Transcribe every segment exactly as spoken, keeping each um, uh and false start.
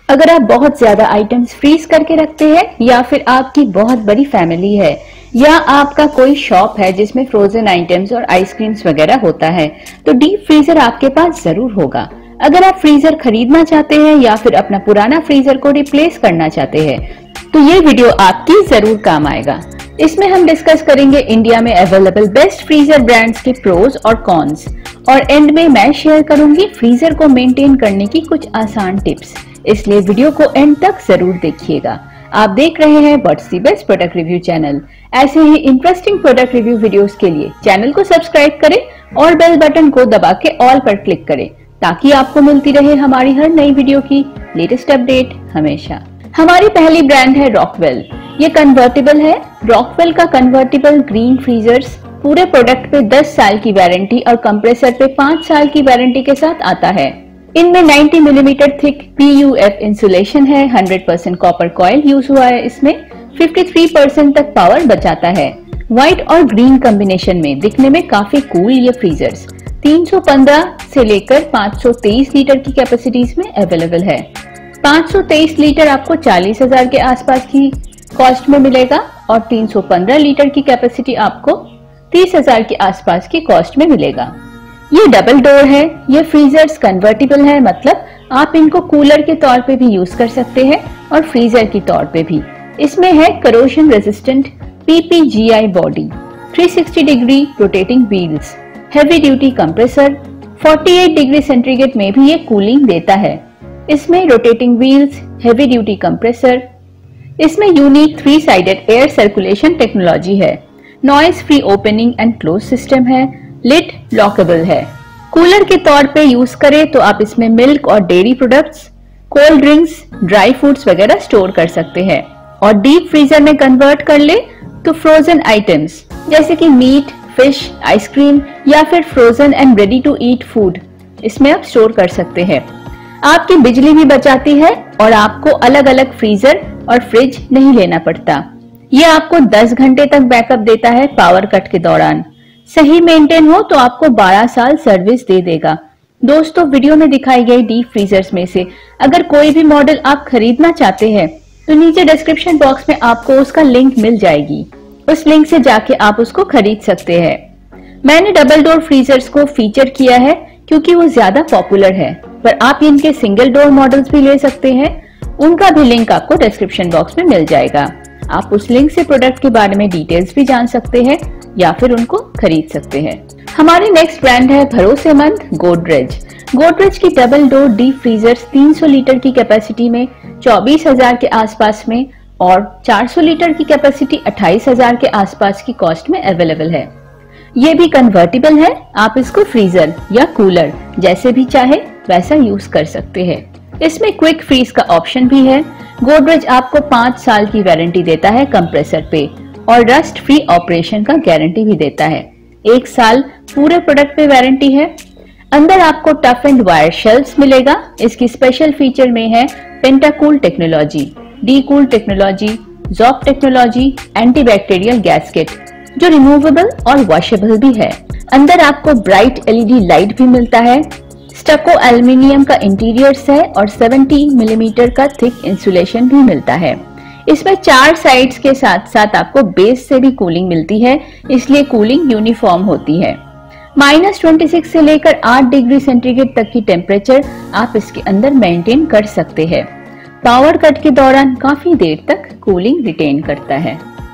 अगर आप बहुत ज्यादा आइटम्स फ्रीज करके रखते हैं या फिर आपकी बहुत बड़ी फैमिली है या आपका कोई शॉप है जिसमें फ्रोजन आइटम्स और आइसक्रीम्स वगैरह होता है, तो डीप फ्रीजर आपके पास जरूर होगा। अगर आप फ्रीजर खरीदना चाहते हैं या फिर अपना पुराना फ्रीजर को रिप्लेस करना चाहते हैं, तो ये वीडियो आपकी जरूर काम आएगा। इसमें हम डिस्कस करेंगे इंडिया में अवेलेबल बेस्ट फ्रीजर ब्रांड्स के प्रोज और कॉन्स, और एंड में मैं शेयर करूंगी फ्रीजर को मेंटेन करने की कुछ आसान टिप्स, इसलिए वीडियो को एंड तक जरूर देखिएगा। आप देख रहे हैं what's the best product review channel. ऐसे ही इंटरेस्टिंग प्रोडक्ट रिव्यू वीडियोस के लिए चैनल को सब्सक्राइब करें और बेल बटन को दबा के ऑल पर क्लिक करें, ताकि आपको मिलती रहे हमारी हर नई वीडियो की लेटेस्ट अपडेट हमेशा। हमारी पहली ब्रांड है रॉकवेल। ये कन्वर्टेबल है। रॉकवेल का कन्वर्टेबल ग्रीन फ्रीजर्स पूरे प्रोडक्ट पे दस साल की वारंटी और कंप्रेसर पे पाँच साल की वारंटी के साथ आता है। इनमें नब्बे millimetre thick P U F insulation है। Hundred percent copper coil use हुआ है। इसमें तिरेपन परसेंट तक पावर बचाता है। व्हाइट और ग्रीन कॉम्बिनेशन में दिखने में काफी कूल ये फ्रीजर्स तीन सौ पंद्रह से लेकर पाँच सौ तेईस लीटर की कैपेसिटीज में अवेलेबल है। पाँच सौ तेईस लीटर आपको चालीस हजार के आसपास की कॉस्ट में मिलेगा और तीन सौ पंद्रह लीटर की कैपेसिटी आपको तीस हजार के आसपास की कॉस्ट में मिलेगा। ये डबल डोर है। ये फ्रीजर्स कन्वर्टेबल है, मतलब आप इनको कूलर के तौर पे भी यूज कर सकते हैं और फ्रीजर के तौर पे भी। इसमें है corrosion resistant P P G I body, तीन सौ साठ degree rotating wheels, heavy duty compressor, अड़तालीस डिग्री सेंटीग्रेड में भी ये कूलिंग देता है। इसमें rotating wheels, heavy duty compressor, इसमें unique three sided air circulation technology है, noise free opening and close system है, लिड लॉकेबल है। कूलर के तौर पे यूज करें तो आप इसमें मिल्क और dairy products, cold drinks, dry fruits वगैरह स्टोर कर सकते हैं। और डीप फ्रीजर में कन्वर्ट कर ले तो फ्रोजन आइटम्स जैसे कि मीट, फिश, आइसक्रीम या फिर frozen and ready to eat food इसमें आप स्टोर कर सकते हैं। आपकी बिजली भी बचाती है और आपको अलग अलग फ्रीजर और फ्रिज नहीं लेना पड़ता। ये आपको दस घंटे तक बैकअप देता है पावर कट के दौरान। सही मेंटेन हो तो आपको बारह साल सर्विस दे देगा। दोस्तों, वीडियो में दिखाई गई डीप फ्रीजर्स में से अगर कोई भी मॉडल आप खरीदना चाहते हैं तो नीचे डिस्क्रिप्शन बॉक्स में आपको उसका लिंक मिल जाएगी। उस लिंक से जाके आप उसको खरीद सकते हैं। मैंने डबल डोर फ्रीजर्स को फीचर किया है क्योंकि वो ज्यादा पॉपुलर है, पर आप इनके सिंगल डोर मॉडल्स भी ले सकते हैं। उनका भी लिंक आपको डिस्क्रिप्शन बॉक्स में मिल जाएगा। आप उस लिंक से प्रोडक्ट के बारे में डिटेल्स भी जान सकते हैं या फिर उनको खरीद सकते हैं। हमारी नेक्स्ट ब्रांड है भरोसेमंद गोदरेज। गोदरेज की डबल डोर डीप फ्रीजर्स तीन सौ लीटर की कैपेसिटी में चौबीस हजार के आसपास में और चार सौ लीटर की कैपेसिटी अट्ठाईस हजार के आसपास की कॉस्ट में अवेलेबल है। ये भी कन्वर्टेबल है। आप इसको फ्रीजर या कूलर जैसे भी चाहे वैसा यूज कर सकते हैं। इसमें क्विक फ्रीज का ऑप्शन भी है। गोदरेज आपको पाँच साल की वारंटी देता है कंप्रेसर पे और रस्ट फ्री ऑपरेशन का गारंटी भी देता है। एक साल पूरे प्रोडक्ट पे वारंटी है। अंदर आपको टफ एंड वायर शेल्फ्स मिलेगा। इसकी स्पेशल फीचर में है pentacool technology, D cool technology, job technology, antibacterial gasket जो रिमूवेबल और वॉशेबल भी है। अंदर आपको bright L E D light भी मिलता है। स्टको एल्युमिनियम का इंटीरियर्स है और सत्तर मिलीमीटर का थिक इंसुलेशन भी मिलता है। इसमें चार साइड्स के साथ साथ आपको बेस से भी कूलिंग मिलती है, इसलिए कूलिंग यूनिफॉर्म होती है। माइनस छब्बीस से लेकर आठ डिग्री सेंटीग्रेड तक की टेम्परेचर आप इसके अंदर मेंटेन कर सकते हैं। पावर कट के दौरान काफी देर तक कूलिंग रिटेन करता है।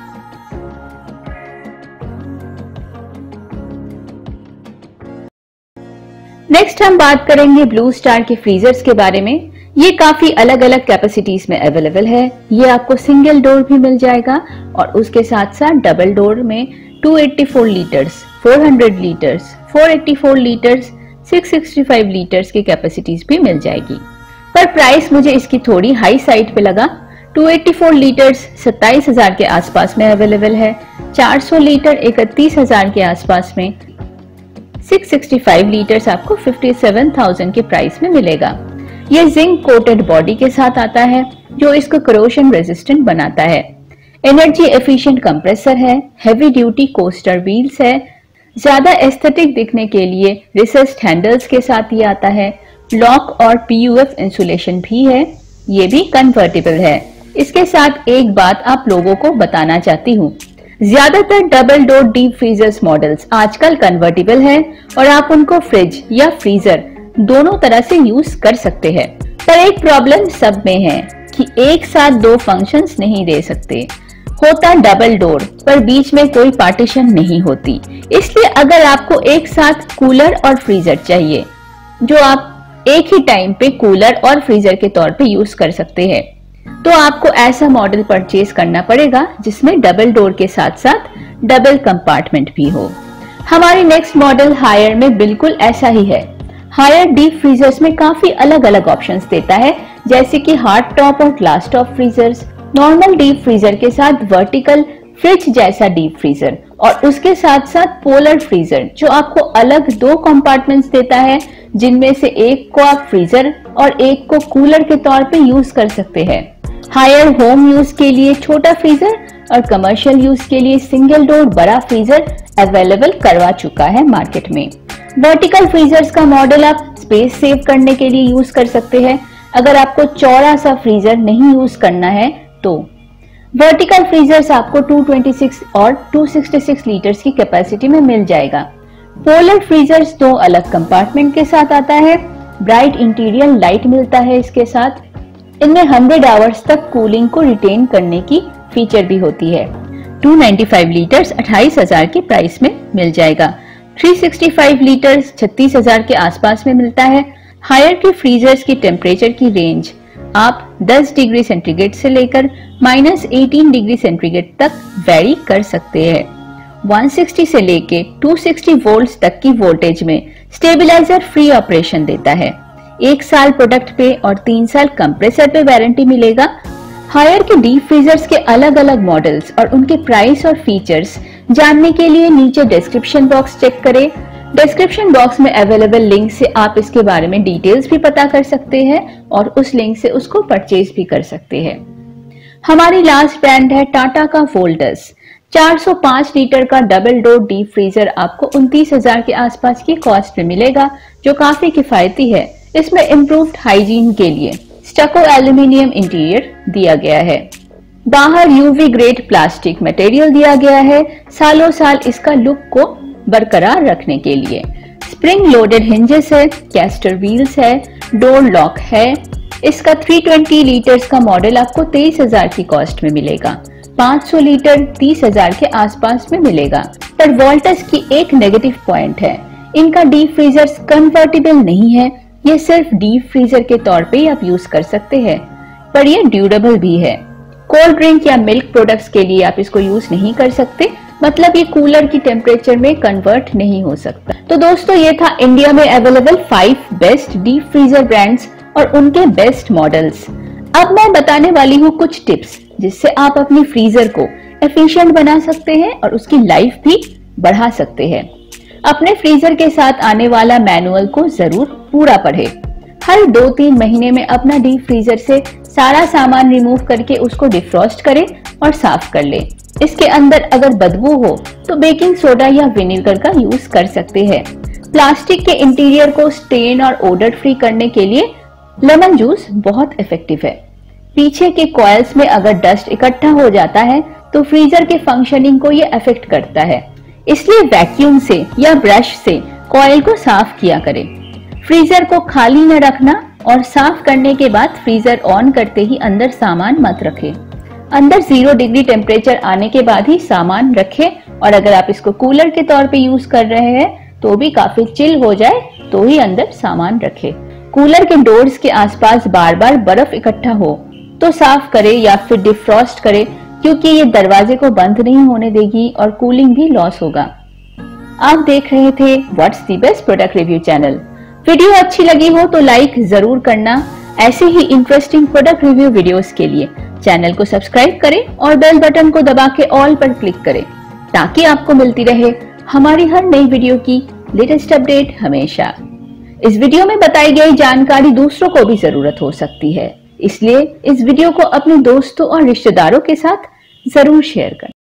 नेक्स्ट हम बात करेंगे ब्लू स्टार के फ्रीजर्स के बारे में। ये काफी अलग अलग कैपेसिटीज में अवेलेबल है। ये आपको सिंगल डोर भी मिल जाएगा और उसके साथ साथ डबल डोर में दो सौ चौरासी लीटर्स, चार सौ लीटर्स, चार सौ चौरासी लीटर्स, छह सौ पैंसठ लीटर्स की कैपेसिटीज भी मिल जाएगी। पर प्राइस मुझे इसकी थोड़ी हाई साइड पे लगा। दो सौ चौरासी लीटर्स सत्ताईस हजार के आसपास में अवेलेबल है। चार सौ लीटर इकतीस हजार के आसपास में, छह सौ पैंसठ लीटर्स आपको सत्तावन हज़ार के प्राइस में मिलेगा। ये जिंक कोटेड बॉडी के साथ आता है जो इसको करोशन रेजिस्टेंट बनाता है। एनर्जी एफिशिएंट कंप्रेसर है, हेवी ड्यूटी कोस्टर व्हील्स है, ज्यादा एस्थेटिक दिखने के लिए रिसेस्ड हैंडल्स के साथ ये आता है। लॉक और पी यू एफ इंसुलेशन भी है। ये भी कन्वर्टेबल है। इसके साथ एक बात आप लोगों को बताना चाहती हूँ, ज्यादातर double door deep freezers models आजकल कन्वर्टेबल है और आप उनको फ्रिज या फ्रीजर दोनों तरह से यूज कर सकते हैं। पर एक प्रॉब्लम सब में है कि एक साथ दो फंक्शंस नहीं दे सकते। होता डबल डोर पर बीच में कोई पार्टीशन नहीं होती, इसलिए अगर आपको एक साथ कूलर और फ्रीजर चाहिए जो आप एक ही टाइम पे कूलर और फ्रीजर के तौर पे यूज कर सकते हैं, तो आपको ऐसा मॉडल परचेज करना पड़ेगा जिसमें डबल डोर के साथ साथ डबल कंपार्टमेंट भी हो। हमारी नेक्स्ट मॉडल हायर में बिल्कुल ऐसा ही है। हायर डीप फ्रीजर्स में काफी अलग अलग ऑप्शंस देता है, जैसे कि हार्ड टॉप और glass top freezers, normal deep freezer के साथ वर्टिकल फ्रिज जैसा डीप फ्रीजर और उसके साथ साथ पोलर फ्रीजर जो आपको अलग दो कंपार्टमेंट्स देता है, जिनमें से एक को आप फ्रीजर और एक को कूलर के तौर पे यूज कर सकते हैं। हायर होम यूज के लिए छोटा फ्रीजर और कमर्शियल यूज के लिए सिंगल डोर बड़ा फ्रीजर अवेलेबल करवा चुका है मार्केट में। वर्टिकल फ्रीजर्स का मॉडल आप स्पेस सेव करने के लिए यूज कर सकते हैं। अगर आपको चौड़ा सा फ्रीजर नहीं यूज करना है तो वर्टिकल फ्रीजर्स आपको दो सौ छब्बीस और दो सौ छियासठ लीटर्स की कैपेसिटी में मिल जाएगा। पोलर फ्रीजर्स दो अलग कंपार्टमेंट के साथ आता है। ब्राइट इंटीरियर लाइट मिलता है इसके साथ। इनमें सौ आवर्स तक कूलिंग को रिटेन करने की फीचर भी होती है। दो सौ पचानवे लीटर्स अट्ठाईस हजार के प्राइस में मिल जाएगा। तीन सौ पैंसठ लीटर्स छत्तीस हजार के आसपास में मिलता है। हायर के फ्रीजर्स की टेम्परेचर की रेंज आप दस डिग्री सेंटीग्रेड से लेकर माइनस अठारह डिग्री सेंटीग्रेड तक वेरी कर सकते हैं। एक सौ साठ से लेके दो सौ साठ वोल्ट्स तक की वोल्टेज में स्टेबलाइजर फ्री ऑपरेशन देता है। एक साल प्रोडक्ट पे और तीन साल कंप्रेसर पे वारंटी मिलेगा। हायर के डीप फ्रीजर्स के अलग अलग मॉडल्स और उनके प्राइस और फीचर्स जानने के लिए नीचे डिस्क्रिप्शन बॉक्स चेक करें। डिस्क्रिप्शन बॉक्स में अवेलेबल लिंक से आप इसके बारे में डिटेल्स भी पता कर सकते हैं और उस लिंक से उसको परचेज भी कर सकते हैं। हमारी लास्ट ब्रांड है टाटा का वोल्टस। चार सौ पाँच लीटर का डबल डोर डीप फ्रीजर आपको उनतीस हजार के आसपास की कॉस्ट में मिलेगा, जो काफी किफायती है। इसमें इम्प्रूव्ड हाइजीन के लिए स्टको एल्यूमिनियम इंटीरियर दिया गया है। बाहर यूवी ग्रेड प्लास्टिक मटेरियल दिया गया है, सालों साल इसका लुक को बरकरार रखने के लिए। स्प्रिंग लोडेड हिंजेस है, कैस्टर व्हील्स है, डोर लॉक है। इसका तीन सौ बीस लीटर्स का मॉडल आपको तेईस हजार की कॉस्ट में मिलेगा। पाँच सौ लीटर तीस हजार के आसपास में मिलेगा। पर वोल्टस की एक नेगेटिव पॉइंट है, इनका डीप फ्रीजर्स कन्वर्टेबल नहीं है। ये सिर्फ डीप फ्रीजर के तौर पे ही आप यूज कर सकते हैं, पर ये ड्यूरेबल भी है। कोल्ड ड्रिंक या मिल्क प्रोडक्ट्स के लिए आप इसको यूज नहीं कर सकते, मतलब ये कूलर की टेम्परेचर में कन्वर्ट नहीं हो सकता। तो दोस्तों, ये था इंडिया में available five best deep freezer brands और उनके बेस्ट मॉडल्स। अब मैं बताने वाली हूँ कुछ टिप्स जिससे आप अपनी फ्रीजर को एफिशिएंट बना सकते हैं और उसकी लाइफ भी बढ़ा सकते हैं। अपने फ्रीजर के साथ आने वाला मैनुअल को जरूर पूरा पढ़े। हर दो तीन महीने में अपना डीप फ्रीजर से सारा सामान रिमूव करके उसको डिफ्रॉस्ट करें और साफ कर ले। इसके अंदर अगर बदबू हो तो बेकिंग सोडा या विनेगर का यूज कर सकते हैं। प्लास्टिक के इंटीरियर को स्टेन और ओडर फ्री करने के लिए लेमन जूस बहुत इफेक्टिव है। पीछे के कॉइल्स में अगर डस्ट इकट्ठा हो जाता है तो फ्रीजर के फंक्शनिंग को ये अफेक्ट करता है, इसलिए वैक्यूम से या ब्रश से कॉइल को साफ किया करें। फ्रीजर को खाली न रखना और साफ करने के बाद फ्रीजर ऑन करते ही अंदर सामान मत रखें। अंदर जीरो डिग्री टेम्परेचर आने के बाद ही सामान रखें, और अगर आप इसको कूलर के तौर पे यूज कर रहे हैं तो भी काफी चिल हो जाए तो ही अंदर सामान रखें। कूलर के डोर्स के आसपास बार बार बर्फ इकट्ठा हो तो साफ करें या फिर डिफ्रॉस्ट करें, क्योंकि ये दरवाजे को बंद नहीं होने देगी और कूलिंग भी लॉस होगा। आप देख रहे थे what's the best product review channel. Video अच्छी लगी हो तो लाइक जरूर करना। ऐसे ही इंटरेस्टिंग प्रोडक्ट रिव्यू वीडियोस के लिए चैनल को सब्सक्राइब करें और बेल बटन को दबा के ऑल पर क्लिक करें, ताकि आपको मिलती रहे हमारी हर नई वीडियो की लेटेस्ट अपडेट हमेशा। इस वीडियो में बताई गई जानकारी दूसरों को भी जरूरत हो सकती है, इसलिए इस वीडियो को अपने दोस्तों और रिश्तेदारों के साथ जरूर शेयर करें।